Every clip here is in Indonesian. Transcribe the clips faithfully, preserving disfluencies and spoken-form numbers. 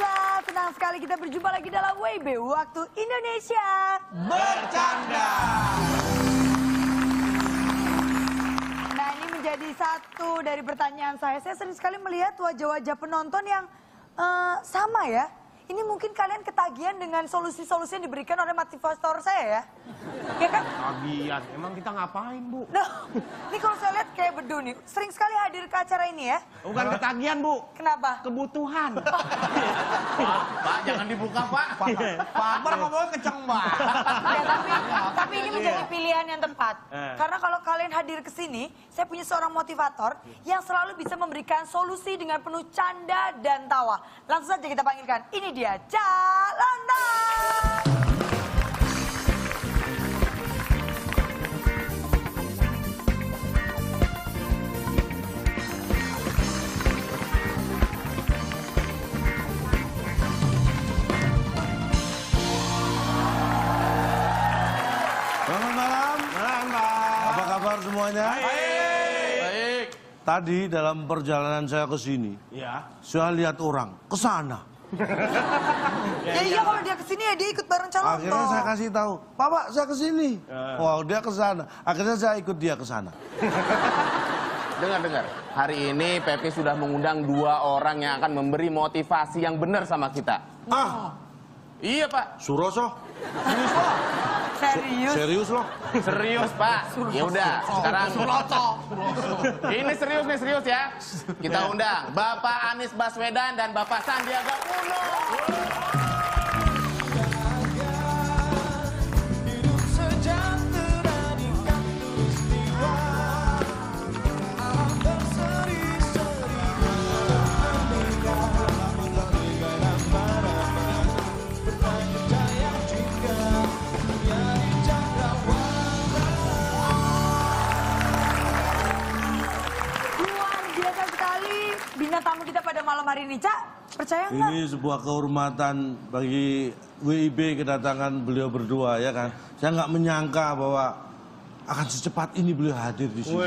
pemirsa, senang sekali kita berjumpa lagi dalam W B Waktu Indonesia Bercanda. Nah, ini menjadi satu dari pertanyaan saya. Saya sering sekali melihat wajah-wajah penonton yang uh, sama ya. Ini mungkin kalian ketagihan dengan solusi-solusi yang diberikan oleh motivator saya ya. Ya kan? Ketagihan, emang kita ngapain, Bu? Nah, ini kalau saya lihat kayak Bedu nih, sering sekali hadir ke acara ini ya. Bukan ketagihan, Bu. Kenapa? Kebutuhan. Pak, Pak, jangan dibuka, Pak. Pak, Pak Akbar ngomongnya kenceng banget. Ya, tapi, tapi ini menjadi pilihan yang tepat. Eh. Karena kalau kalian hadir ke sini, saya punya seorang motivator yang selalu bisa memberikan solusi dengan penuh canda dan tawa. Langsung saja kita panggilkan. Ini dia, Cak Lontong. Selamat malam. Malam, Pak. Apa kabar semuanya? Baik. Tadi dalam perjalanan saya ke sini, Ya. saya lihat orang ke sana. Ya, iya kalau dia ke sini ya dia ikut bareng Cak Akhirnya Lontong. saya kasih tahu, Pak, Pak, saya ke sini. Eh. Wow, dia ke sana. Akhirnya saya ikut dia ke sana. Dengar-dengar, hari ini Pepi sudah mengundang dua orang yang akan memberi motivasi yang benar sama kita. Ah, Iya, Pak. Suroso, Serius? serius loh. Serius, Pak. Ya udah, sekarang ini serius nih, serius ya. Kita undang Bapak Anies Baswedan dan Bapak Sandiaga Uno. Luar biasa sekali bintang tamu kita pada malam hari ini, Cak. Percaya nggak? Ini sebuah kehormatan bagi W I B kedatangan beliau berdua, ya kan. Saya nggak menyangka bahwa akan secepat ini beliau hadir di sini.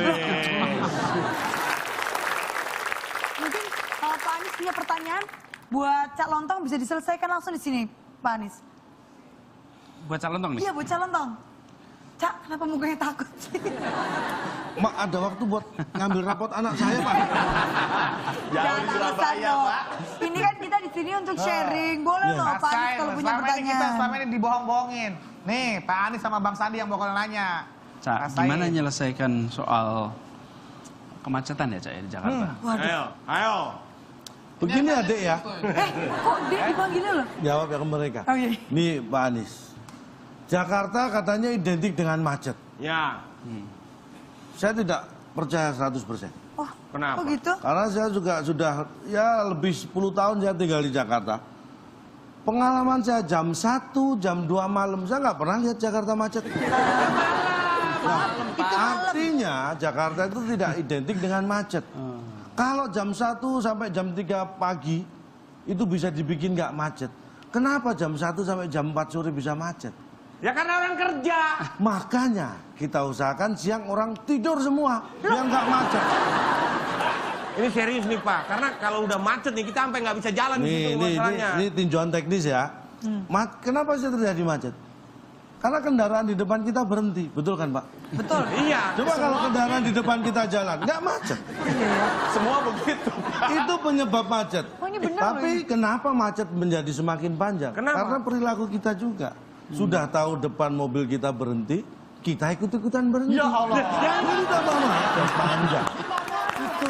Mungkin uh, Pak Anies punya pertanyaan buat Cak Lontong bisa diselesaikan langsung di sini, Pak Anies. Buat calon dong nih? Iya, buat Cak Lontong. Cak, kenapa mukanya takut sih? Mak, ada waktu buat ngambil rapot anak saya, Pak. Jangan alasan dong. Ini kan kita di sini untuk sharing. Boleh Iya. loh Pak Anies kalau punya selama ini kita selama pertanyaan. ini dibohong-bohongin. Nih, Pak Anies sama Bang Sandi yang bakal nanya. Cak, Rasain. gimana menyelesaikan soal kemacetan ya, Cak, ya, di Jakarta? Waduh. Ayo, ayo. Begini adik ya, Eh, kok dia dipanggilnya loh? jawab ya ke mereka. Oh iya. Nih Pak Anies, Jakarta katanya identik dengan macet. Ya. Saya tidak percaya seratus persen. Oh, Kenapa? kok gitu? Karena saya juga sudah ya lebih sepuluh tahun saya tinggal di Jakarta. Pengalaman saya jam satu, jam dua malam, saya nggak pernah lihat Jakarta macet. Nah, artinya Jakarta itu tidak identik dengan macet. Kalau jam satu sampai jam tiga pagi itu bisa dibikin nggak macet. Kenapa jam satu sampai jam empat sore bisa macet? Ya karena orang kerja. Makanya kita usahakan siang orang tidur semua biar nggak macet. Ini serius nih, Pak. Karena kalau udah macet nih kita sampai nggak bisa jalan di Nih, situ ini, ini, masalahnya. ini tinjauan teknis ya. Ma- kenapa sih terjadi macet? Karena kendaraan di depan kita berhenti, betul kan Pak? Betul. Iya. Coba kalau kendaraan di depan kita jalan, nggak macet. Semua begitu. Itu penyebab macet. Oh, ini benar Tapi kenapa macet menjadi semakin panjang? Kenapa? Karena perilaku kita juga. Sudah tahu depan mobil kita berhenti, kita ikut-ikutan berhenti. Ya Allah. Yang itu tambah macet panjang. Itu.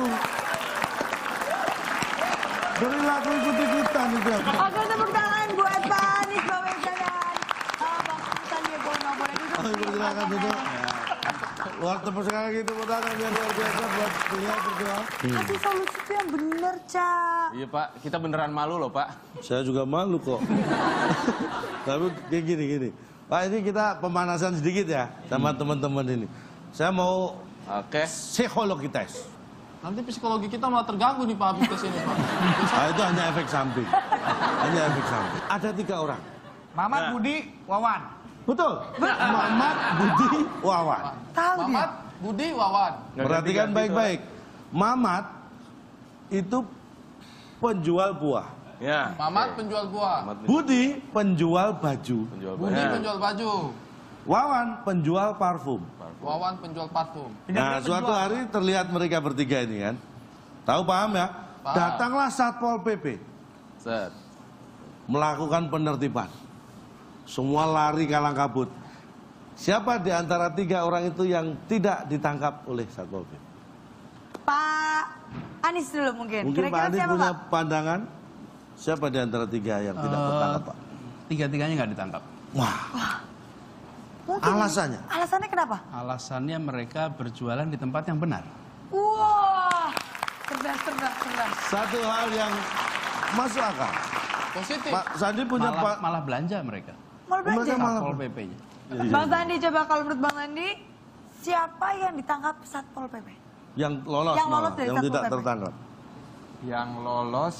Perilaku ikut-ikutan itu. Oke, tepuk tangan buat Pak Anies Baswedan. Ah, Bang Sandiaga Uno, boleh duduk. Oh, silakan duduk. Luar tepuk sekali gitu, tepuk tangan biar luar biasa buat beliau berdua. Kasih solusi itu yang bener, Cak. Iya, Pak. Kita beneran malu loh, Pak. Saya juga malu kok. Tapi kayak gini-gini. Pak, ini kita pemanasan sedikit ya sama teman-teman ini. Saya mau Oke. psikologi tes. Nanti psikologi kita malah terganggu nih Pak habis kesini Pak. Nah, itu hanya efek samping. Hanya efek samping. Ada tiga orang. Mamat, Nah. Budi, Wawan. Betul. Mamat, Budi, Wawan. Tahu dia. Mamat, Budi, Wawan. Perhatikan baik-baik. Mamat itu penjual buah. Ya. Mamat penjual buah. Budi penjual baju. Budi penjual baju. Wawan penjual parfum. Wawan penjual parfum. Nah, suatu hari terlihat mereka bertiga ini kan. Tahu paham ya? Paham. Datanglah Satpol P P. Set. Melakukan penertiban. Semua lari kalang kabut. Siapa di antara tiga orang itu yang tidak ditangkap oleh Satpol P P? Pak Anies dulu mungkin. Mungkin Pak Kira-kira Anies siapa punya Pak? pandangan. Siapa di antara tiga yang tidak Eh, tertangkap, Pak? Tiga-tiganya nggak ditangkap. Wah, Mungkin. alasannya? Alasannya kenapa? Alasannya mereka berjualan di tempat yang benar. Wah, cerdas, cerdas, cerdas. Satu hal yang masuk akal. Positif. Pak Sandi punya Malah, Pak. malah belanja mereka. Mau belanja? Mereka malah- Satpol P P-nya. Bang Sandi, coba kalau menurut Bang Sandi, siapa yang ditangkap Satpol P P? Yang lolos, Yang lolos malah, dari yang Satpol tidak P P. tertangkap. Yang lolos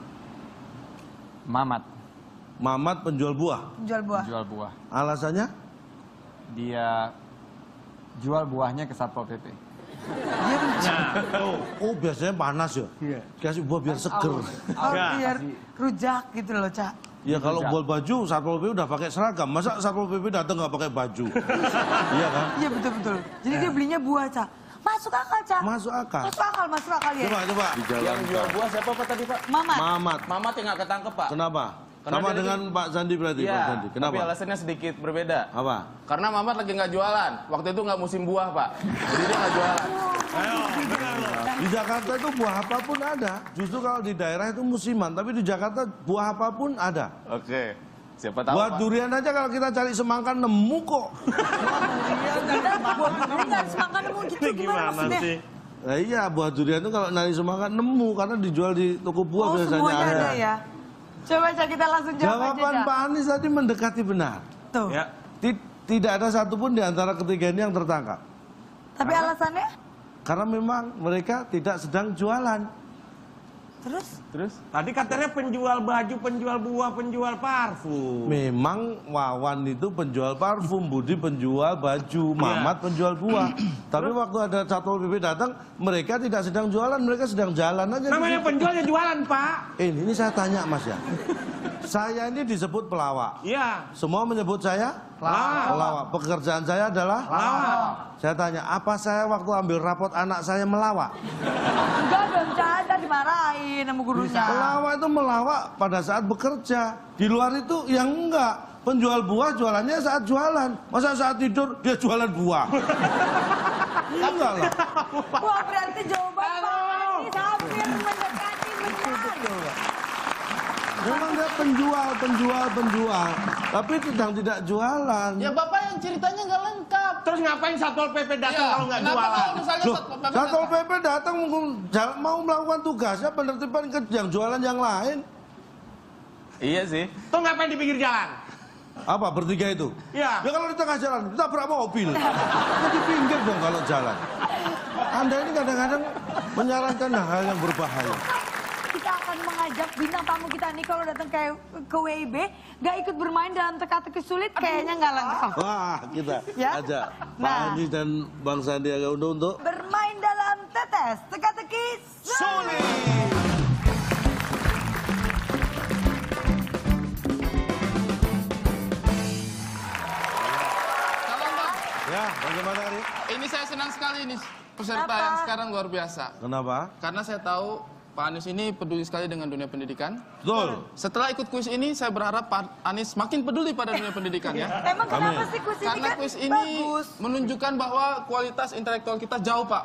Mamat, Mamat penjual buah. Jual buah. jual buah. Alasannya? Dia jual buahnya ke Satpol P P. Oh, biasanya panas ya. Kasih buah biar seger. Oh, biar rujak gitu loh, Cak. Ya kalau buat baju Satpol P P udah pakai seragam. Masa Satpol P P datang nggak pakai baju? Iya kan? Iya, betul-betul. Jadi dia belinya buah, Cak. Masuk akal, Cak. Masuk akal. Masuk akal, masuk akal ya. Coba coba. Di jalan Yang jual buah siapa Pak tadi Pak? Mamat. Mamat. Mamat yang nggak ketangkep Pak. Kenapa? Karena Sama dia dengan Pak Sandi berarti Pak Iya, Sandi. Kenapa? tapi alasannya sedikit berbeda. Apa? Karena Mamat lagi nggak jualan. Waktu itu nggak musim buah Pak. Jadi dia nggak jualan. Di Jakarta itu buah apapun ada. Justru kalau di daerah itu musiman, tapi di Jakarta buah apapun ada. Oke. Siapa tahu Buah Pak. durian aja kalau kita cari semangka nemu kok. Buah durian nggak semangka nemu gitu, gimana maksudnya? Nah, iya, buah durian itu kalau nari semangka nemu karena dijual di toko buah Oh, biasanya semuanya ada ya. Coba, Cak, kita langsung jawab aja, Jawaban Cak. Pak Anies tadi mendekati benar. Tuh. Ya. Ti- Tidak ada satupun di antara ketiga ini yang tertangkap. Tapi alasannya? Karena memang mereka tidak sedang jualan. Terus? Terus? Tadi katanya penjual baju, penjual buah, penjual parfum. Memang Wawan itu penjual parfum, Budi penjual baju, Mamat penjual buah. Tapi waktu ada Satpol P P datang, mereka tidak sedang jualan, mereka sedang jalan aja. di Namanya situ. penjual ya jualan, Pak. Eh, ini saya tanya Mas ya. Saya ini disebut pelawak. Iya. Semua menyebut saya Pelawak. pelawak. Pekerjaan saya adalah Pelawak. Saya tanya, apa saya waktu ambil rapot anak saya melawak? Enggak dong, Cak. Tadi dimarahin sama gurunya. Pelawak itu melawak pada saat bekerja. Di luar itu yang enggak. Penjual buah jualannya saat jualan. Masa saat tidur dia jualan buah? Enggak lah. Wah, berarti jawaban Pak Anies hampir mendekati benar. Memang dia penjual, penjual, penjual. Tapi sedang tidak jualan. Ya Bapak yang ceritanya nggak lengkap. Terus ngapain Satpol P P datang Iya, kalau nggak kenapa jualan? kalau misalnya Loh, Satpol P P Satpol datang? P P datang mungkin jal- mau melakukan tugasnya penertiban ke yang jualan yang lain. Iya sih. Tuh ngapain di pinggir jalan? Apa bertiga itu? Iya. Ya kalau di tengah jalan, kita berapa mobil? Ya di pinggir dong kalau jalan. Anda ini kadang-kadang menyarankan hal yang berbahaya. Kita akan mengajak bintang tamu kita nih kalau datang ke ke W I B, gak ikut bermain dalam teka-teki sulit, kayaknya nggak lengkap. Wah, kita Ya? ajak Pak Nah. Anies dan Bang Sandiaga Uno untuk Bermain dalam tetes teka-teki sulit. Salam Bang. Ya, bagaimana Ari? Ini saya senang sekali ini peserta Kenapa? yang sekarang luar biasa. Kenapa? Karena saya tahu Pak Anies ini peduli sekali dengan dunia pendidikan. Betul. Setelah ikut kuis ini, saya berharap Pak Anies makin peduli pada dunia pendidikan ya. Emang kenapa Amin. sih kuis ini Karena kan kuis ini bagus? menunjukkan bahwa kualitas intelektual kita jauh Pak.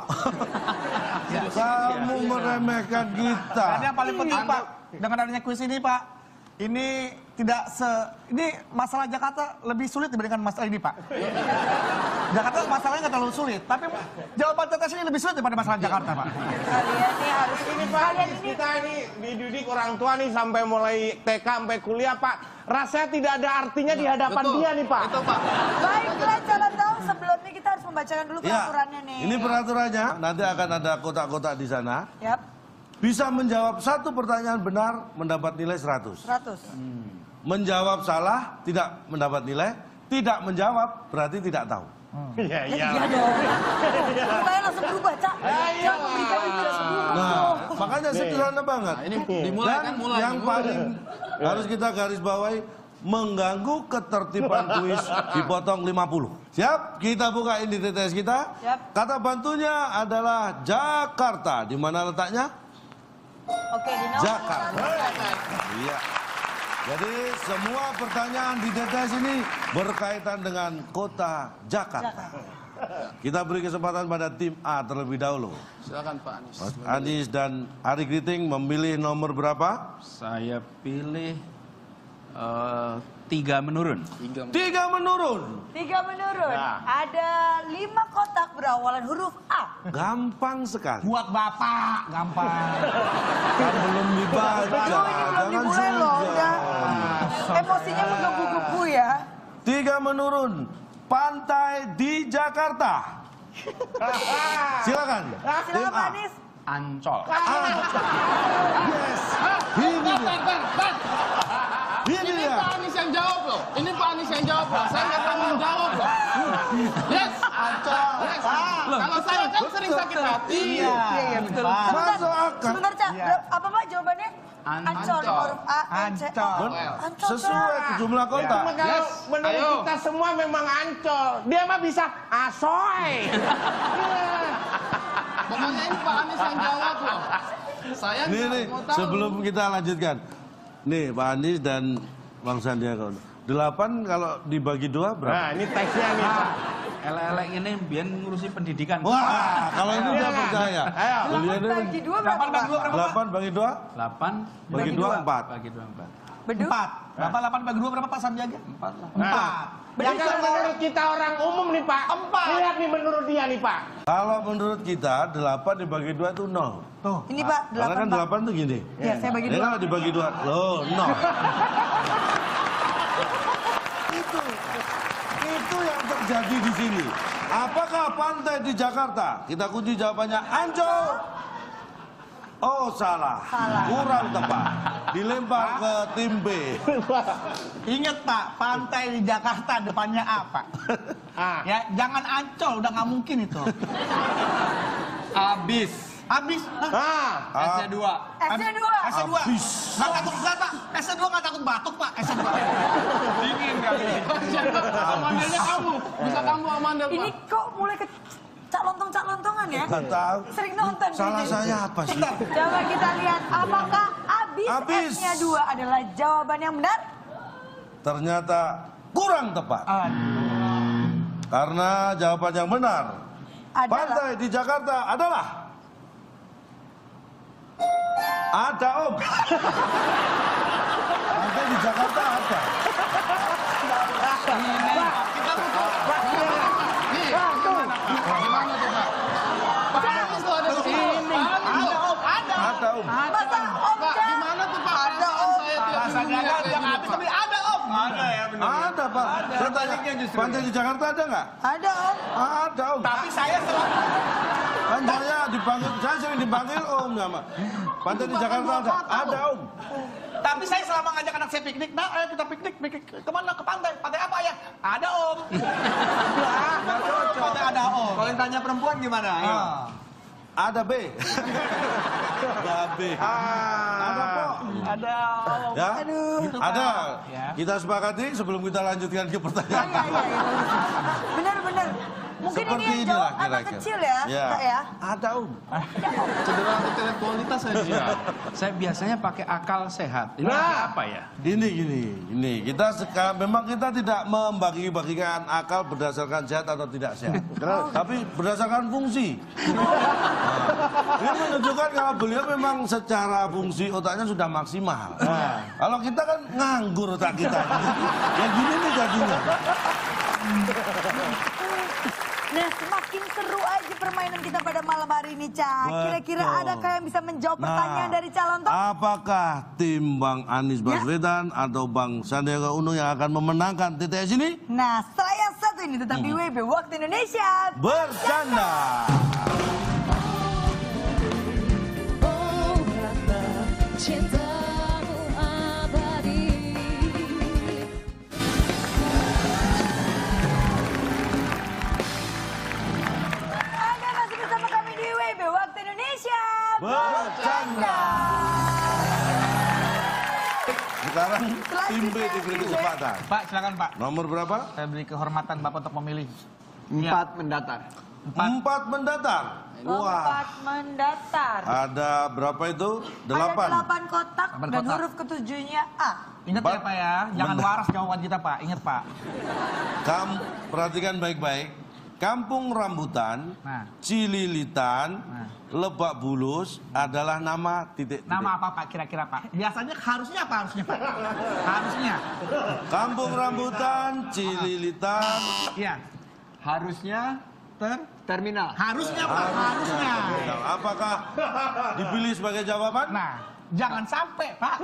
Kamu meremehkan kita. Dan yang paling penting Pak, dengan adanya kuis ini Pak, ini tidak se, ini masalah Jakarta lebih sulit dibandingkan masalah ini Pak. Jakarta masalahnya nggak terlalu sulit, tapi jawaban tetes ini lebih sulit daripada masalah Jakarta Pak. Kalian nih harus Ini Pak, kalian ini kita ini dididik orang tua nih sampai mulai T K sampai kuliah Pak. Rasanya tidak ada artinya di hadapan Betul. dia nih Pak. Itu Pak. baiklah calon tahu sebelumnya kita harus membacakan dulu Ya, peraturannya nih. ini peraturannya. Nanti akan ada kotak-kotak di sana. Yap, Bisa menjawab satu pertanyaan benar, mendapat nilai seratus. seratus. Menjawab salah, tidak mendapat nilai. Tidak menjawab, berarti tidak tahu. Iya, iya. Iya dong. Pertanyaan langsung berubah, Cak. Jangan memberikan nilai sepuluh. Nah, makanya Pertanyaannya sederhana banget. Nah, ini dimulai Dan kan mulai. yang nih. paling harus kita garis bawahi, mengganggu ketertiban kuis dipotong lima puluh. Siap? Kita buka ini T T S kita. Siap. Kata bantunya adalah Jakarta. Di mana letaknya? Oke, di nomor Jakarta. Iya. Jadi semua pertanyaan di T T S ini berkaitan dengan kota Jakarta. Kita beri kesempatan pada tim A terlebih dahulu. Silakan Pak Anies. Mas Anies dan Ari Kriting memilih nomor berapa? Saya pilih eh, tiga menurun. Tiga. Tiga menurun. Tiga menurun. Ada lima kotak berawalan huruf A. Gampang sekali. Buat bapak, gampang. Kan belum dibaca. Aduh, ini belum dimulai loh. Udah. Emosinya menggebu-gebu ya. Tiga menurun. Pantai di Jakarta. Silakan. Silakan Tim Pak A. Anies. Ancol. Yes. Ini Bang, dia. bang, bang, bang. Ini Ini dia. Pak Anies yang jawab loh. Ini Pak Anies yang jawab loh. Saya nggak tanggung jawab loh. Yes. Yes. Kalau saya kan sering sakit hati. Iya, iya, betul. Pak. Sebentar, Masuk akal. sebentar Cak. Iya. Berapa- Apa Pak jawabannya? Ancol. Ancol. Huruf A, N, C, O. Ancol. Ancol, Sesuai Cak. jumlah kota. Cuma kalau Yes, menurut ayo. kita semua memang ancol. Dia mah bisa asoy. Pokoknya ini Pak Anies yang jawab loh. Saya Nih, nggak nih, mau tahu. sebelum kita lanjutkan. Nih, Pak Anies dan Bang Sandiaga Uno. Delapan kalau dibagi dua Nah, berapa? ini teksnya nih Pak. Elek-elek ini biar ngurusi pendidikan. Wah, kalau itu udah Ayo. percaya. Ayo. Kuliah ini Bagi dua berapa Delapan bagi dua Pak? berapa? delapan bagi dua, delapan bagi dua, empat. bagi dua empat. Beduk. Empat. Berapa delapan bagi dua berapa Pak Sandiaga? Empat lah. Nah, Empat. ya kalau menurut kita orang umum nih Pak. Empat. Lihat nih menurut dia nih Pak. Kalau menurut kita, delapan dibagi dua itu nol. Tuh. Ini Pak, Karena delapan kan Pak. delapan tuh gini. Ya, saya bagi Ini dua. kalau dibagi dua, loh, nol. Itu, itu yang terjadi di sini. Apakah pantai di Jakarta? Kita kunci jawabannya Ancol. Oh salah, Salah. kurang tepat. Dilempar ke tim B. Ingat Pak, pantai di Jakarta depannya apa? Ah. Ya, jangan Ancol, udah nggak mungkin itu. Abis. Abis. Hah? Ah. Ah, S dua. S-nya dua. S dua. Abis. Nggak takut nggak Pak? S dua nggak takut batuk Pak? S dua. Dingin kali. Amandelnya kamu. Bisa kamu amandel Ini Pak. kok mulai ke cak lontong-cak lontongan ya? Nggak tahu. Sering nonton. Salah gitu. saya apa sih? Coba kita lihat apakah abis, Abis. S-nya dua adalah jawaban yang benar? Ternyata kurang tepat. Karena jawaban yang benar, Adalah pantai di Jakarta adalah ada Om. Pantai di Jakarta ada. Gimana tuh Pak? Pak Anies tuh ada di sini. Pak Anies Ada tuh. Om, ada. Ada Om. masa Om Pak, Cak? gimana tuh Pak? Ada Om. Saya tiap Pak minggu Sandiaga lihat kayak yang gini, habis Pak. tapi ada Om. Ada ya benar. Ada Pak. Saya tanya, pantai di Jakarta ada nggak? Ada Om. Ada Om. Tapi saya selalu Kan saya dipanggil, saya sering dipanggil Om sama. Pantai di Jakarta ada. Ada Om. Tapi saya selama ngajak anak saya piknik, nah ayo kita piknik, piknik kemana? Ke pantai. Pantai apa ya? Ada Om. Pantai ada Om. Kalau yang tanya perempuan gimana? Ayo. Ada B. Ada B. Ada kok. Ada Om. Ya? Aduh. Ada. Ya. Kita sepakati sebelum kita lanjutkan ke Iya, pertanyaan. iya, iya. Benar-benar. Mungkin Seperti ini yang inilah jawab anak kira-kira. kecil ya, Ya. Kak ya? Ada Om. Cedera intelektualitas saya di sini. Saya biasanya pakai akal sehat. Ini Nah. pakai apa ya? Gini gini, ini kita sekarang memang kita tidak membagi-bagikan akal berdasarkan sehat atau tidak sehat, tapi berdasarkan fungsi. Nah, ini menunjukkan kalau beliau memang secara fungsi otaknya sudah maksimal. Kalau kita kan nganggur otak kita, ya gini nih jadinya. Nah, semakin seru aja permainan kita pada malam hari ini, Cak. Kira-kira Betul. adakah yang bisa menjawab Nah, pertanyaan dari calon toh? apakah tim Bang Anies Baswedan atau Bang Sandiaga Uno yang akan memenangkan T T S ini? Nah, setelah yang satu ini tetap di W B Waktu Indonesia. Bercanda. Oh rata cintamu abadi. Anda masih bersama kami di W B Waktu Indonesia. Bercanda. Janda. Sekarang tim B diberi kesempatan. Pak, silakan Pak. Nomor berapa? Saya beri kehormatan Bapak untuk memilih. Empat mendatar. Empat. Empat mendatar. Wah. Empat mendatar. Ada berapa itu? Ada Delapan. delapan kotak Delapan dan kotak. huruf ketujuhnya A. Ingat Empat. ya Pak ya, jangan Benar. waras jawaban kita Pak. Ingat Pak. Kamu perhatikan baik-baik. Kampung Rambutan, Nah. Cililitan, Nah. Lebak Bulus adalah nama titik-titik. Nama apa Pak kira-kira Pak? Biasanya harusnya apa harusnya Pak? Harusnya. Kampung Rambutan, Cililitan, Iya. Harusnya Ter terminal. harusnya Pak, harusnya. Nah, apakah dipilih sebagai jawaban? Nah, jangan sampai Pak.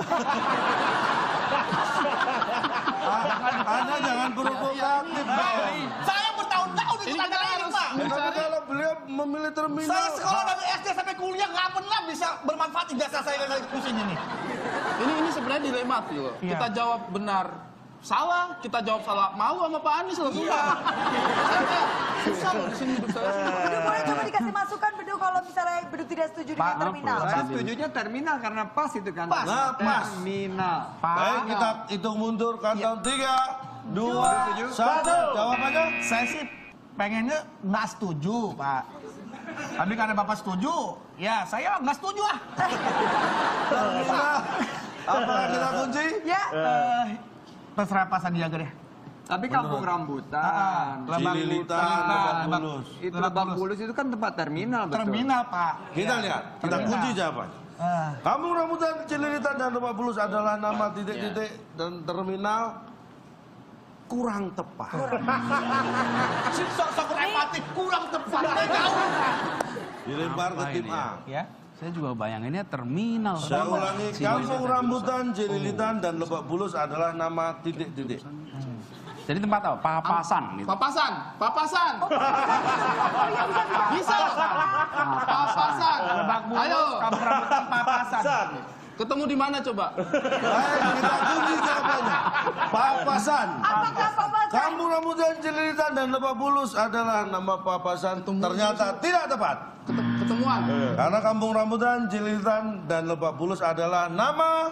Ah, Anda jangan provokatif dong. Saya bertahun-tahun ikut acara ini Pak. Tapi kalau beliau memilih terminal, Saya sekolah dari S D sampai kuliah nggak pernah bisa bermanfaat ijazah saya dari pusing ini. Ini ini sebenarnya dilematis loh. Iya. Kita jawab benar salah, kita jawab salah. Malu sama Pak Anies loh, sumpah. Saya kayak susah loh di sini hidup saya. Bedu boleh coba dikasih masukan Bedu kalau misalnya Bedu tidak setuju dengan Pak, terminal. Saya setujunya terminal karena pas itu kan. Pas. Nah, pas. Terminal. Baik, kita hitung mundur, countdown tiga, dua, satu. Jawabannya? Saya sih pengennya nggak setuju Pak. Tapi karena Bapak setuju, ya saya nggak setuju ah. Terminal. Apa kita kunci? Ya. Eh, terserah Pak Sandiaga deh. Tapi kampung rambutan. Lebak Cililitan, Lebak- Lebak Bulus. Itu Lebak Lebak Bulus. Bulus itu kan tempat terminal betul. Terminal Pak. Kita lihat, kita Terminal. kunci jawabannya. Eh, Kampung Rambutan, Cililitan, dan Lebak Bulus adalah nama titik-titik dan terminal kurang tepat. si sok-sok repatif kurang tepat. Jauh. Dilempar ke Apa tim ini ya? A. Ya. Saya juga bayanginnya terminal. Saya ulangi, Cililitan. Kampung Rambutan, Cililitan, dan Lebak Bulus adalah nama titik-titik. Jadi tempat apa? Papasan gitu. Papasan, papasan. Oh iya bisa bisa. Bisa loh. Papasan. Lebak Bulus, Ayo. Kampung Rambutan, Papasan. Ketemu di mana coba? Baik, kita kunci jawabannya. Papasan. Apakah Papasan? Kampung Rambutan, Cililitan, dan Lebak Bulus adalah nama Papasan. Ternyata tidak tepat. Ket- Ketemuan. Karena Kampung Rambutan, Cililitan, dan Lebak Bulus adalah nama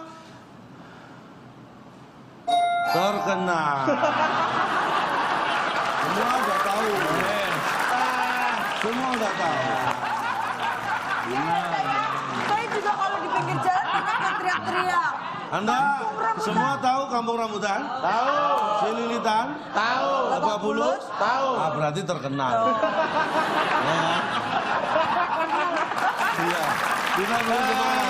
terkenal. Semua udah tahu. Semua udah tahu. Iya, saya, saya juga kalau di pinggir jalan akan teriak-teriak. Anda semua tahu Kampung Rambutan? Tahu. Cililitan? Tahu. Lebak Bulus? Tahu. Ah, berarti terkenal. Ya kan? Iya. Kita beri semangat.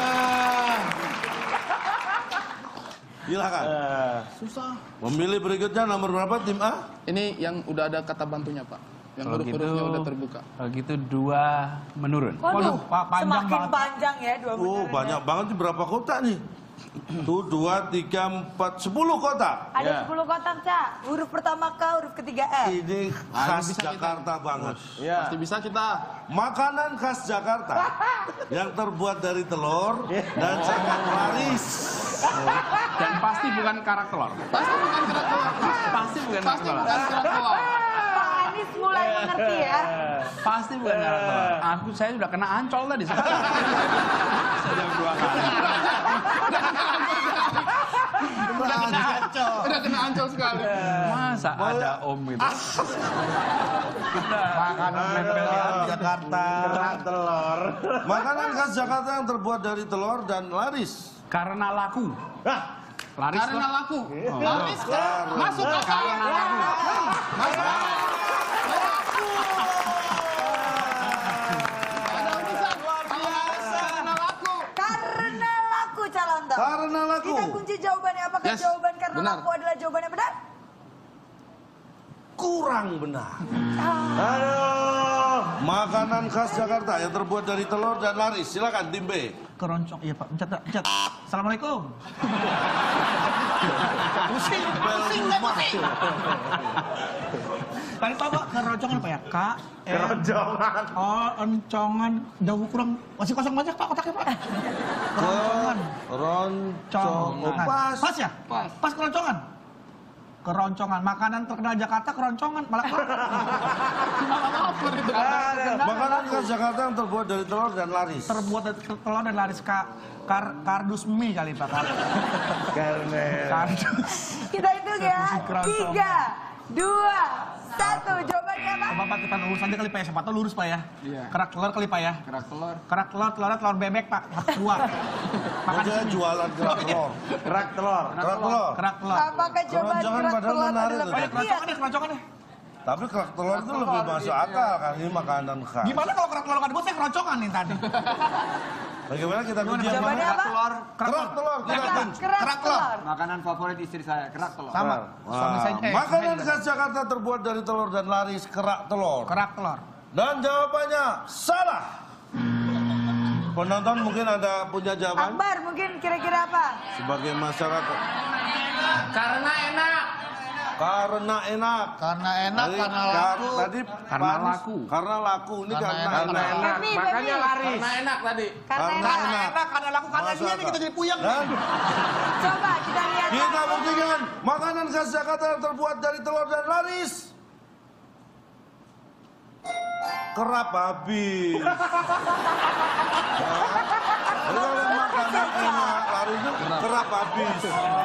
Silakan. Susah. Memilih berikutnya nomor berapa tim A? Ini yang udah ada kata bantunya Pak. Yang Kalau gitu, huruf-hurufnya udah terbuka. kalau gitu dua menurun. Waduh, Pak, panjang semakin banget. panjang ya dua Oh, beneran banyak banget nih, berapa kotak nih? Tuh, dua, tiga, empat, sepuluh kotak. ya. Ada sepuluh kotak, Cak. Huruf pertama K, huruf ketiga F. Ini khas Jakarta banget. Pasti bisa kita. Makanan khas Jakarta yang terbuat dari telur dan sangat laris. Dan pasti bukan karak telur. Pasti bukan kerak telur. Pasti bukan karak Pasti telur. bukan kerak telur. Pak Anies mulai mengerti ya. Pasti bukan karak telur. Aku saya sudah kena ancol tadi. Sudah dua kali. Udah kena ancol sekali. Masa ada om itu? Makanan nempel di hati Jakarta. Telur. Makanan khas Jakarta yang terbuat dari telur dan laris. Karena laku. Laris Karena toh? laku. Laris kan? Masuk akal. Karena laku. Ada bisa. Karena laku. Karena laku calon toh. Karena laku. Kita kunci jawabannya. Apakah Yes, jawaban karena benar. laku adalah jawaban yang benar? Kurang benar. Aduh. Makanan khas Jakarta yang terbuat dari telur dan laris. Silakan tim B. Keroncong, iya Pak, pencet, pencet. Assalamualaikum. Pusing, pusing, saya pusing. Tadi tahu Pak, keroncongan apa ya? K, E, Keroncongan. Oh, encongan, jauh kurang, masih kosong banyak Pak kotaknya Pak. Keroncongan, Roncong. Oh, congan. pas. Pas ya? Pas. Pas keroncongan. Keroncongan, makanan terkenal Jakarta keroncongan, malah Malah lapar itu kan. Makanan khas Jakarta yang terbuat dari telur dan laris. terbuat dari telur dan laris ka, kar, kardus mie kali Pak. Karena Kardus. Kita hitung ya. Tiga, dua, satu. Jawabannya apa? Bapak kita lurus aja kali Pak ya, siapa tahu lurus Pak ya. Iya. Kerak telur kali Pak ya. Kerak telur. Kerak telur, telurnya telur bebek Pak, dua. Makan Maksudnya sini. jualan kerak telur. kerak telur. Kerak telur. Kerak telur. Apakah jawaban Keroncongan kerak padahal telur menarik adalah loh. Oh ya, benar? keroncongan ya, keroncongan ya. Tapi kerak telur itu lebih masuk akal kan, ini makanan khas. Gimana kalau kerak telur nggak dibuat, saya keroncongan nih tadi. Bagaimana kita kunci yang Jawabannya mana? apa? Telur, Kerak telur, kita Kerak, kunci. kerak Kerak telur. telur. Makanan favorit istri saya, kerak telur. Sama. Suami saya, eh, Makanan suami khas Jakarta terbuat dari telur dan laris, kerak telur. kerak telur. Dan jawabannya salah. Penonton mungkin ada punya jawaban? Akbar mungkin kira-kira apa? Sebagai masyarakat. Karena enak. Karena enak. Karena enak, Tadi- karena ka- laku. Tadi Karena Pak Anies, laku. Karena laku. Ini Karena karena, enak, enak. Karena enak, Femi, makanya Femi. laris. Karena enak tadi. Karena Karena enak. Karena enak. enak, karena laku, karena Masuk dia nih akal. kita jadi puyeng. Dan Coba kita lihat. kita buktikan makanan khas Jakarta yang terbuat dari telur dan laris. Kerap habis. Jadi kalau makanan enak, laris itu kerap habis.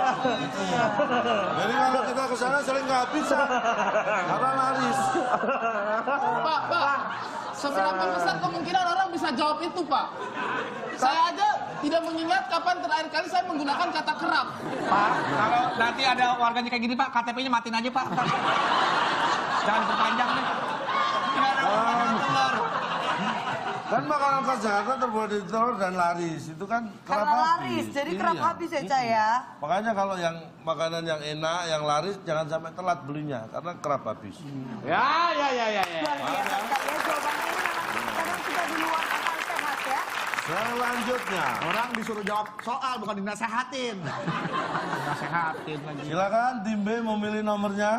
Jadi kalau kita ke sana sering nggak habis, karena laris. Pak, Pak, seberapa besar kemungkinan orang bisa jawab itu, Pak? Saya aja tidak mengingat kapan terakhir kali saya menggunakan kata kerap. Pak, kalau nanti ada warganya kayak gini Pak, K T P-nya matiin aja Pak. Ntar. Jangan perpanjang nih. Nggak ada makanan telur. Kan makanan khas Jakarta terbuat dari telur dan laris. Itu kan kerap Karena habis. laris, jadi kerap Iya. habis ya Cah ya. Makanya kalau yang makanan yang enak, yang laris, jangan sampai telat belinya. Karena kerap habis. Ya, ya, ya, ya, ya. Luar biasa sekali ya jawabannya ini memang kadang kita di luar akal sehat ya. Selanjutnya, Orang disuruh jawab soal, bukan dinasehatin. Dinasehatin lagi. silakan tim B memilih nomornya.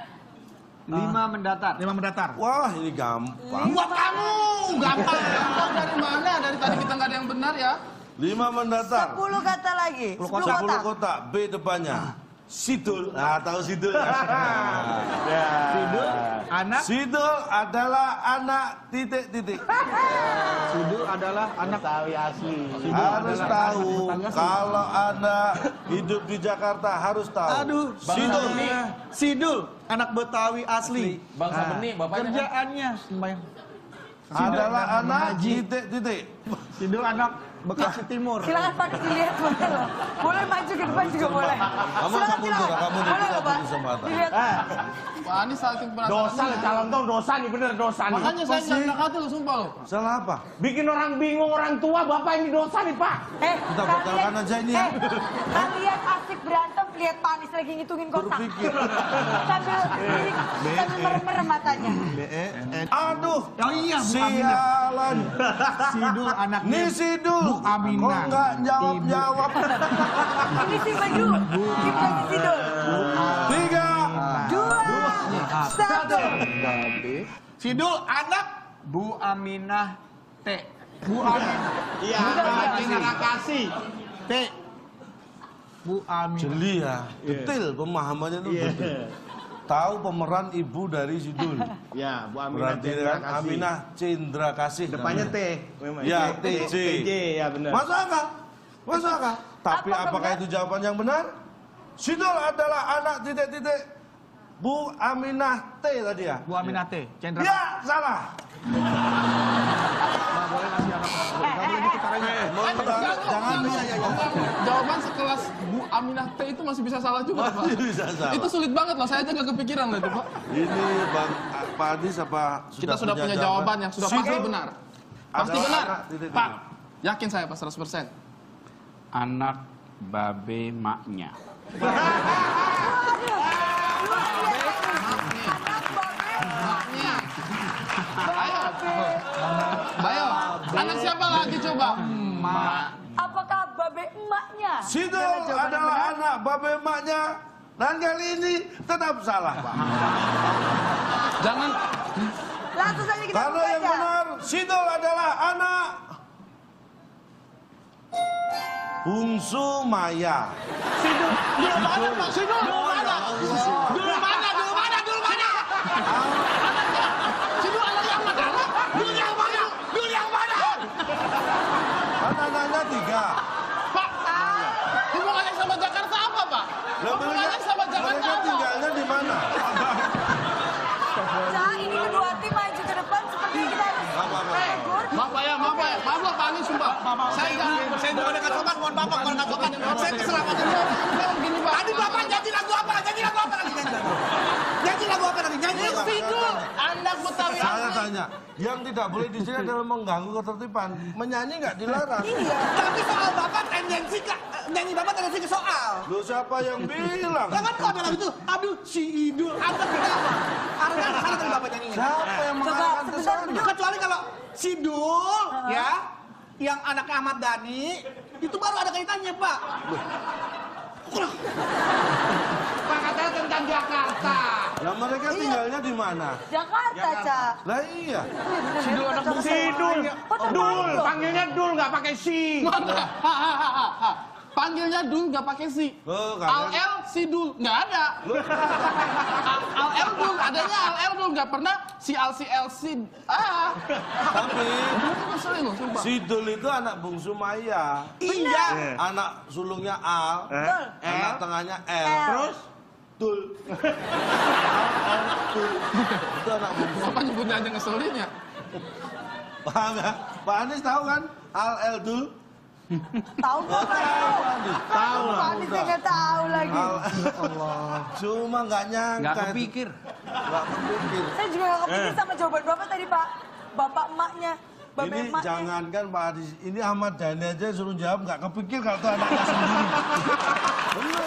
Lima mendatar. Lima mendatar. Wah, ini gampang. Buat kamu, gampang. Tahu dari mana? Dari tadi kita nggak ada yang benar ya. Lima mendatar. Sepuluh kata lagi. Sepuluh Sepuluh kotak. kotak. B depannya. Sidul. Nah, tahu Sidul. Sidul, anak. Sidul adalah anak titik-titik. Sidul adalah anak. Tawi asli. Harus tahu. Kalau Anda hidup di Jakarta harus tahu. Aduh, Sidul. Sidul, anak Betawi asli. Bangsa benih, bapaknya kan. Kerjaannya sembahyang. adalah anak titik-titik. Sidul anak Bekasi Timur. Silakan Pak dilihat boleh loh. Boleh maju ke depan juga boleh. Kamu Silakan mundur, silakan. kamu Boleh tidak loh Pak. beri kesempatan. Dilihat. Pak Anies saking penasaran. Dosa nih, calon tuh dosa nih, bener dosa nih. Makanya saya nggak enak hati loh, sumpah loh. Salah apa? Bikin orang bingung, orang tua, bapak ini dosa nih, Pak. Eh, Kita batalkan aja ini ya. Eh, kalian asik berantem, lihat Pak Anies lagi ngitungin kotak. Berpikir. Sambil sambil merem-merem matanya. Aduh, Oh iya, Bu Aminah. sialan. Sidul anaknya. Nih Sidul. Bu Aminah. Kok nggak jawab-jawab? Ini si maju. Kita si Sidul. Tiga. Dua. Satu. Sidul anak Bu Aminah T. Bu Aminah Iya, lagi nggak kasih. T. Bu Aminah. Jeli ya, detail pemahamannya tuh betul. Tahu pemeran ibu dari Sidul. Ya, Bu Aminah Berarti Cendra kan Kasih. Aminah Cendra Kasih. Depannya T. namanya. Memang. Ya, T, T J. T J, ya benar. Masuk akal. Masuk akal. Tapi Apa apakah benar? itu jawaban yang benar? Sidul adalah anak titik-titik Bu Aminah T tadi ya? Bu Aminah T. Cendra. Ya, salah. Nggak boleh ngasih anak. Nggak boleh gitu caranya. Jangan Jawaban sekelas Bu Aminah T itu masih bisa salah juga, Pak. bisa salah. Itu sulit banget loh, saya aja nggak kepikiran loh itu, Pak. Ini Bang Pak Adis apa Kita sudah punya jawaban yang sudah pasti Sidul benar. Pasti adalah benar. anak titik-titik. Pak, yakin saya Pak seratus persen. Anak babe maknya. Maknya. Ayo. Ayo. Anak siapa lagi coba? Mak. Apakah babe emaknya? Sidul Adalah jawaban yang adalah benar? anak babe emaknya. Dan kali ini tetap salah, Pak. Jangan. Langsung saja kita Karena buka yang aja. benar, Sidul adalah anak bungsu Maya. Sidul. Dia mana Pak? Sidul. Mana? Allah. Dul mana? Dul mana? Dul mana? Si Dul anak yang mana? Dul yang mana? Dul yang mana? Kan anaknya tiga. Pak, hubungannya sama Jakarta apa, Pak? Lah, Hubungannya mereka- sama Jakarta mereka apa? tinggalnya di mana? Ca, ini kedua tim maju ke depan sepertinya kita harus Apa-apa. tegur. Maaf Pak ya, maaf Pak ya. Maaf loh Pak Anies, sumpah. Saya nggak, Saya juga dengan sopan, mohon maaf Pak, kalau nggak sopan. Saya keseramahan. Gini Pak. Tadi Bapak nyanyi lagu apa? Nyanyi lagu apa lagi? Nyanyi lagu. Nyanyi lagu apa lagi? Nyanyi lagu. Sidul, anak Betawi Saya asli. tanya, yang tidak boleh di sini adalah mengganggu ketertiban. Menyanyi nggak dilarang? Tapi soal Bapak tendensi ke, nyanyi Bapak tendensi ke soal. Lu siapa yang bilang? Jangan kok ada lagu itu. Aduh, si Idul. Apa kita? Arahnya ke sana tadi Bapak nyanyinya. Siapa yang Coba mengarahkan ke sebentar sana? duduk. Kecuali kalau si Dul, ya, yang anaknya Ahmad Dhani, itu baru ada kaitannya, Pak. Pak katanya tentang Jakarta. Lah mereka tinggalnya di mana? Jakarta, Ca. Lah iya. Sidul anak Si Dul, Oh, Dul, terbalik. panggilnya Dul nggak pakai si. Mana? Ha, ha, ha, ha, ha. Panggilnya Dul nggak pakai si. Oh, Al kalian- El si Dul nggak ada. Al El Dul adanya Al El Dul nggak pernah si Al si El si ah. Tapi Ngeselin loh sumpah. Sidul itu anak bungsu Maya. Iya. Anak sulungnya Al, Betul. anak tengahnya L. L. Terus Dul. Al, L, Dul. Itu anak bungsu. Bapak nyebutnya aja ngeselin ya. Paham ya? Pak Anies tahu kan? Al, L, Dul. Tahu nggak? Tahu Anies. Tahu lah. Pak Anies nggak tahu lagi. Al, Allah. Cuma nggak nyangka. Nggak itu. kepikir. Nggak kepikir. Saya juga nggak kepikir sama jawaban Bapak tadi, Pak. Bapak emaknya. Bapak Ini emaknya. jangankan Pak Anies, ini Ahmad Dhani aja suruh jawab nggak kepikir kalau itu anaknya sendiri. Bener.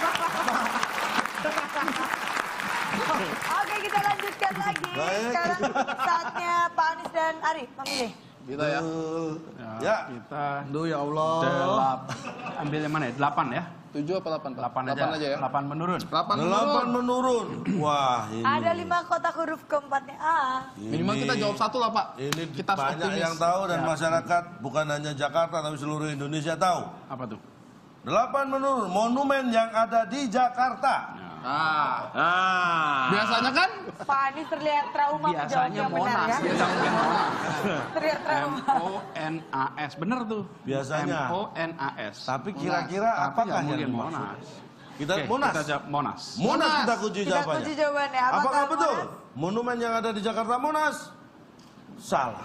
Oke, kita lanjutkan lagi. Baik. Sekarang saatnya Pak Anies dan Ari memilih. Kita ya. Betul. Ya, Ya. kita Aduh, ya Allah. delap. Ambil yang mana ya? Delapan ya? Tujuh apa delapan? Pak? Delapan aja. Delapan aja ya. Delapan menurun. Delapan Delapan menurun. menurun. Wah ini. Ada lima kotak huruf keempatnya A. Minimal kita jawab satu lah Pak. Ini Kita harus banyak optimis. yang tahu dan Ya. masyarakat bukan hanya Jakarta tapi seluruh Indonesia tahu. Apa tuh? Delapan menurun monumen yang ada di Jakarta. Ah, Ah. biasanya kan Pak Anies terlihat trauma menjawab Biasanya yang benar Monas. ya. Biasanya Monas. Terlihat M trauma. O N A S. Bener tuh. Biasanya. M O N A S. Tapi kira-kira Tapi apakah nggak yang mungkin dimaksud? Monas. Kita Oke, Monas. Kita jawab Monas. Monas Monas. kita kunci Kita jawabannya. kunci jawabannya. Apakah betul? Monas? Monumen yang ada di Jakarta Monas? Salah.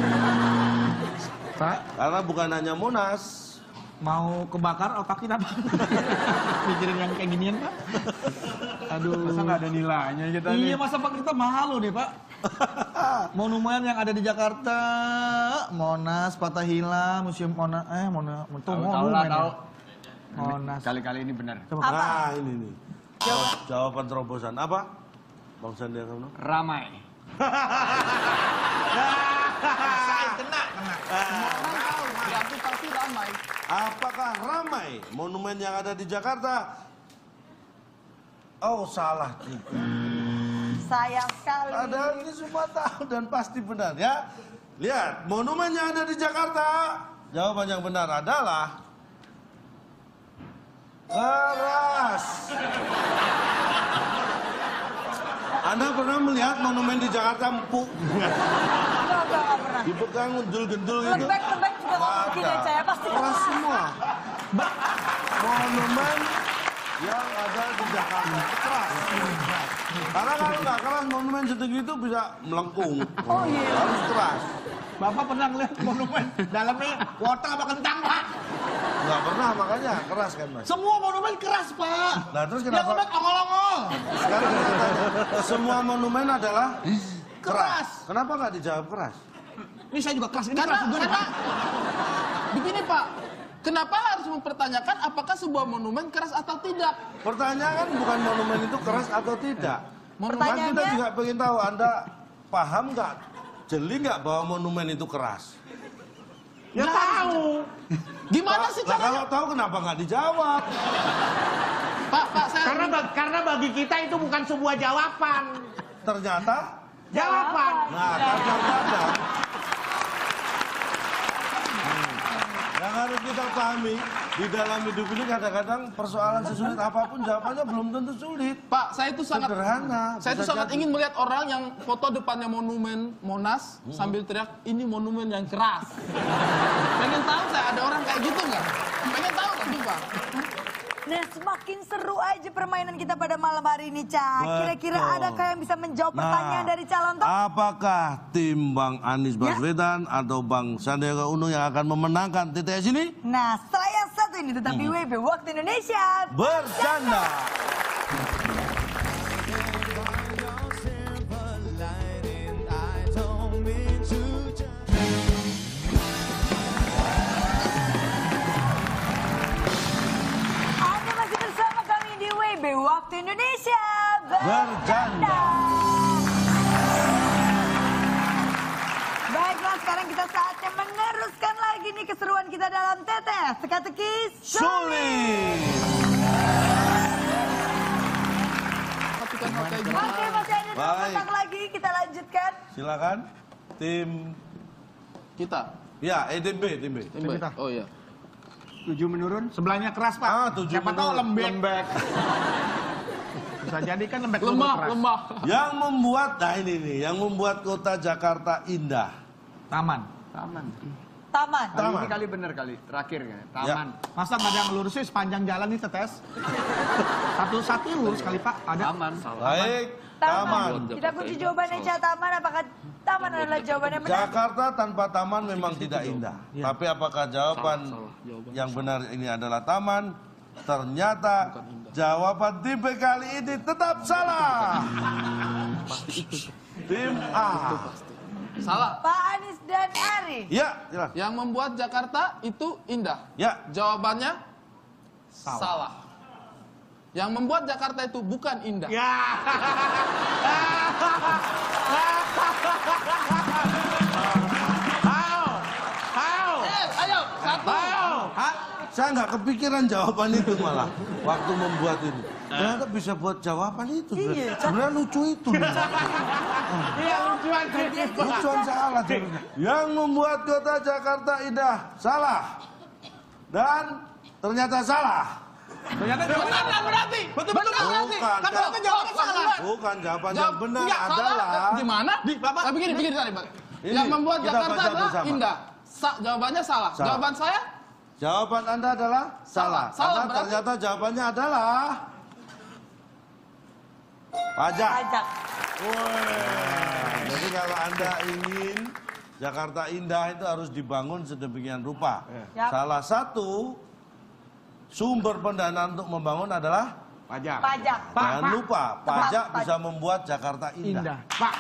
Pak, Karena bukan hanya Monas. mau kebakar otaknya apa? Mikirin yang kayak ginian, Pak. Aduh. Masa nggak ada nilainya kita Iya, nih? masa Pak kita mahal loh nih, Pak. Monumen yang ada di Jakarta, Monas, Fathahillah, Museum Monas, eh Monas, itu Tahu, tahu monumen. lah, ya? tahu. Monas. Kali-kali ini benar. Nah ini nih. Jawab- Jawaban terobosan apa? Bang Sandiaga Uno. Ramai. berarti pasti ramai. Apakah ramai monumen yang ada di Jakarta? Oh salah juga. Sayang sekali. Padahal ini semua tahu dan pasti benar ya. Lihat, monumen yang ada di Jakarta. Jawaban yang benar adalah keras. Anda pernah melihat monumen di Jakarta empuk? Enggak, enggak, enggak pernah. Dipegang gendul-gendul gitu? Lembek-lembek juga nggak Nggak mungkin ada. ya, Caya. Pasti Keras keras. semua. Monumen yang ada di Jakarta keras. Karena kalau nggak keras monumen segitu bisa melengkung. Oh iya. Harus keras. Bapak pernah ngeliat monumen dalamnya wortel apa kentang, Pak? Nggak pernah makanya keras kan mas. Semua monumen keras, Pak. Nah terus Yang kenapa? lembek ongol-ongol. Sekarang kita tanya, semua monumen adalah keras. Keras. Kenapa nggak dijawab keras? Ini saya juga keras, ini Karena, keras juga nih, karena Pak. begini Pak, kenapa harus mempertanyakan apakah sebuah monumen keras atau tidak? Pertanyaan bukan monumen itu keras atau tidak. Kan kita Pertanyaannya- juga pengen tahu Anda paham nggak, jeli nggak bahwa monumen itu keras? Ya tahu. Gimana sih Lah kalau caranya? tahu kenapa nggak dijawab? Pak, Pak, saya Karena ba- karena bagi kita itu bukan sebuah jawaban. Ternyata, Jawaban. nah kadang-kadang, hmm, Yang harus kita pahami, di dalam hidup ini kadang-kadang persoalan sesulit apapun jawabannya belum tentu sulit. Pak, saya itu sangat Sederhana. Saya itu bisa sangat jadi. ingin melihat orang yang foto depannya monumen Monas Hmm. sambil teriak ini monumen yang keras. Pengen tahu saya ada orang kayak gitu nggak? Pengen tahu kan tuh Pak? Nah, semakin seru aja permainan kita pada malam hari ini, Cak. Kira-kira Betul. adakah yang bisa menjawab Nah, pertanyaan dari calon top? apakah tim Bang Anies Baswedan atau Bang Sandiaga Uno yang akan memenangkan T T S ini? Nah, setelah yang satu ini tetap di W B Waktu Indonesia Bercanda. Anda masih bersama kami di W B Waktu Indonesia Bercanda. Baiklah, sekarang kita saatnya meneruskan lagi nih keseruan kita dalam T T S Teka-teki Sulit. Tapi kan hotel juga. Oke, masih ada dua Baik. kotak lagi, kita lanjutkan. Silakan tim Kita. ya E D B tim B. Tim B. Oh iya. Tujuh menurun. Sebelahnya keras, Pak. Ah, tujuh Siapa tahu menurun. lembek. lembek. Bisa jadi kan lembek Lemah, keras. lemah. Yang membuat, nah ini nih, yang membuat kota Jakarta indah. Taman. Taman. Taman. Kali Taman. ini kali bener kali, terakhir kan. Taman. Masa nggak ada yang ngelurusin sepanjang jalan nih tetes? Satu-satu lurus kali Pak. Ada. Taman. Baik, taman. Kita kunci jawabannya, Cak. Taman. Apakah taman adalah jawabannya benar? Jakarta tanpa taman memang tidak indah. Tapi apakah jawaban yang benar ini adalah taman? Ternyata jawaban tim B kali ini tetap salah. Tim A. Salah. Pak Anies dan Ari. Ya, jelas. Yang membuat Jakarta itu indah. Ya, Jawabannya salah. Yang membuat Jakarta itu bukan indah. Ya. How? How? Eh, ayo, satu. How? Hah? Saya nggak kepikiran jawaban itu malah waktu membuat ini. Ternyata bisa buat jawaban itu. Iya, Sebenarnya lucu itu. Iya, lucuan sih. Lucuan salah jawabnya. Yang membuat kota Jakarta indah salah. Dan ternyata salah. Ternyata Benar kan berarti? betul-betul berarti. Bukan. Kan berarti jawabannya salah. Bukan jawaban yang Jawab- benar iya, salah. adalah Gimana? Di, Bapak. Nah, begini, begini tadi, Pak. Ini, Yang membuat kita Jakarta baca adalah bersama. indah. Sa- jawabannya salah. Salah. Jawaban saya jawaban Anda adalah salah. Salah. Salah, Karena berarti- ternyata jawabannya adalah pajak. Pajak. Wah, jadi kalau Anda ingin Jakarta indah itu harus dibangun sedemikian rupa. Yap. Salah satu sumber pendanaan untuk membangun adalah Pajak. Pajak. jangan lupa pajak Pak. bisa membuat Jakarta indah. Indah. Pak.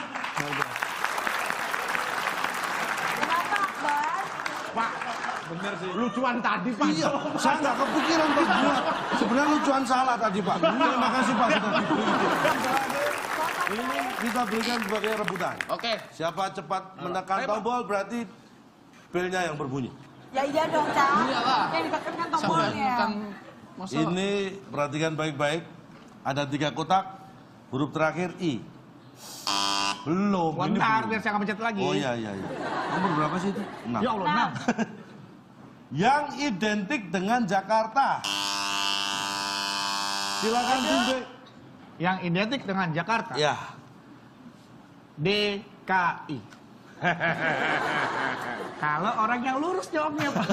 Kenapa, Bang? Pak, bener sih. Lucuan tadi, Pak. Iya, saya nggak kepikiran Pak buat. Sebenarnya lucuan salah tadi Pak. Terima kasih Pak sudah diberi. Ini kita berikan sebagai rebutan. Oke. Siapa cepat menekan tombol berarti belnya yang berbunyi. Ya iya dong, Cak. Iyalah. Yang ditekan kan Sampai tombolnya. bukan masalah. Ini perhatikan baik-baik. Ada tiga kotak. Huruf terakhir I. Belum. ini Bentar, belum. biar saya nggak pencet lagi. Oh iya iya iya. Nomor berapa sih itu? Enam. Ya Allah, enam. Yang identik dengan Jakarta. Silakan tim B. Yang identik dengan Jakarta. Ya. D K I. Kalau orang yang lurus jawabnya, Pak.